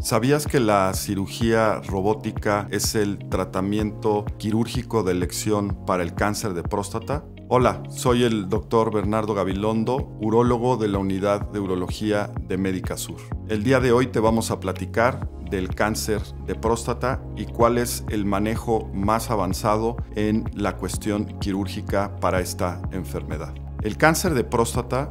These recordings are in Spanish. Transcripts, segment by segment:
¿Sabías que la cirugía robótica es el tratamiento quirúrgico de elección para el cáncer de próstata? Hola, soy el Dr. Bernardo Gabilondo, urólogo de la Unidad de Urología de Médica Sur. El día de hoy te vamos a platicar del cáncer de próstata y cuál es el manejo más avanzado en la cuestión quirúrgica para esta enfermedad. El cáncer de próstata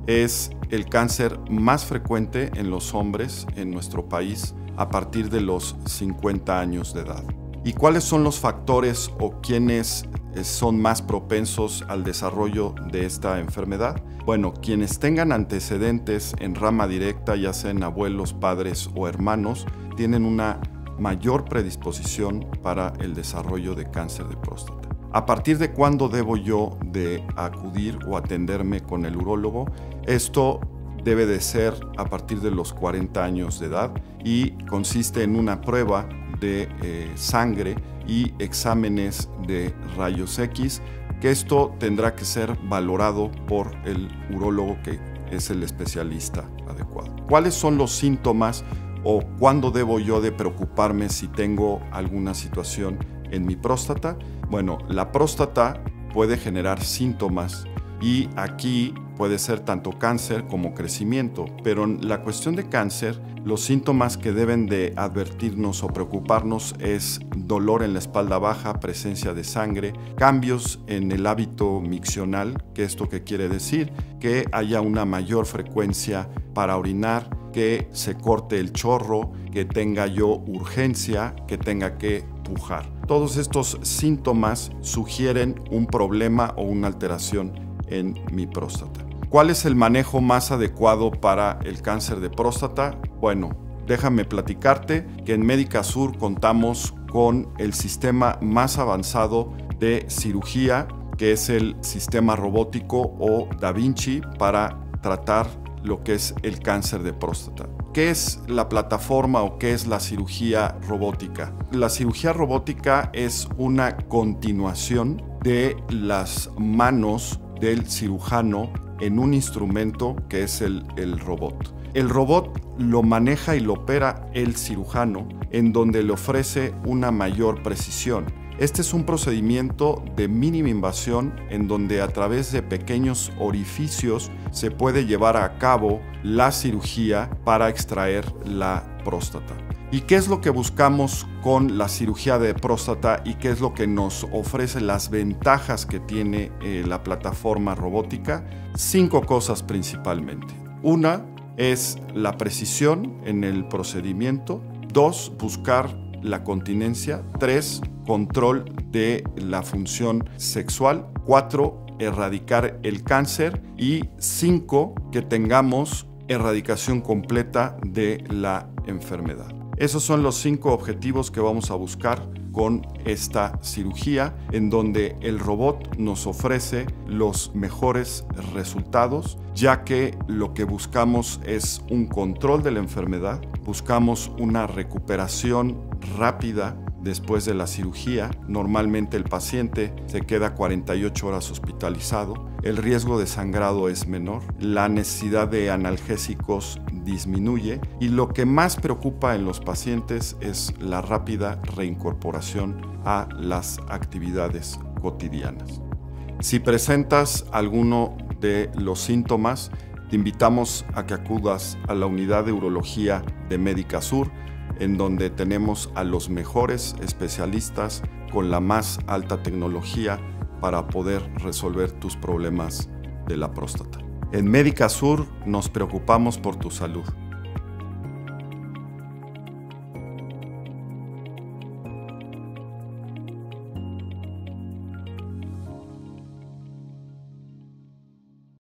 es el cáncer más frecuente en los hombres en nuestro país a partir de los 50 años de edad. ¿Y cuáles son los factores o quiénes son más propensos al desarrollo de esta enfermedad? Bueno, quienes tengan antecedentes en rama directa, ya sean abuelos, padres o hermanos, tienen una mayor predisposición para el desarrollo de cáncer de próstata. ¿A partir de cuándo debo yo de acudir o atenderme con el urólogo? Esto debe de ser a partir de los 40 años de edad y consiste en una prueba de sangre y exámenes de rayos X, que esto tendrá que ser valorado por el urólogo que es el especialista adecuado. ¿Cuáles son los síntomas o cuándo debo yo de preocuparme si tengo alguna situación en mi próstata? Bueno, la próstata puede generar síntomas y aquí puede ser tanto cáncer como crecimiento, pero en la cuestión de cáncer, los síntomas que deben de advertirnos o preocuparnos es dolor en la espalda baja, presencia de sangre, cambios en el hábito miccional, que esto que quiere decir que haya una mayor frecuencia para orinar, que se corte el chorro, que tenga yo urgencia, que tenga que pujar. Todos estos síntomas sugieren un problema o una alteración en mi próstata. ¿Cuál es el manejo más adecuado para el cáncer de próstata? Bueno, déjame platicarte que en Médica Sur contamos con el sistema más avanzado de cirugía, que es el sistema robótico o Da Vinci para tratar lo que es el cáncer de próstata. ¿Qué es la plataforma o qué es la cirugía robótica? La cirugía robótica es una continuación de las manos del cirujano en un instrumento que es el robot. El robot lo maneja y lo opera el cirujano, en donde le ofrece una mayor precisión. Este es un procedimiento de mínima invasión en donde a través de pequeños orificios se puede llevar a cabo la cirugía para extraer la próstata. ¿Y qué es lo que buscamos con la cirugía de próstata y qué es lo que nos ofrece las ventajas que tiene la plataforma robótica? 5 cosas principalmente. Una es la precisión en el procedimiento. 2, buscar la continencia. 3, control de la función sexual. 4, erradicar el cáncer. Y 5, que tengamos erradicación completa de la enfermedad. Esos son los 5 objetivos que vamos a buscar con esta cirugía, en donde el robot nos ofrece los mejores resultados, ya que lo que buscamos es un control de la enfermedad, buscamos una recuperación rápida después de la cirugía. Normalmente el paciente se queda 48 horas hospitalizado, el riesgo de sangrado es menor, la necesidad de analgésicos disminuye y lo que más preocupa en los pacientes es la rápida reincorporación a las actividades cotidianas. Si presentas alguno de los síntomas, te invitamos a que acudas a la Unidad de Urología de Médica Sur, en donde tenemos a los mejores especialistas con la más alta tecnología para poder resolver tus problemas de la próstata. En Médica Sur nos preocupamos por tu salud.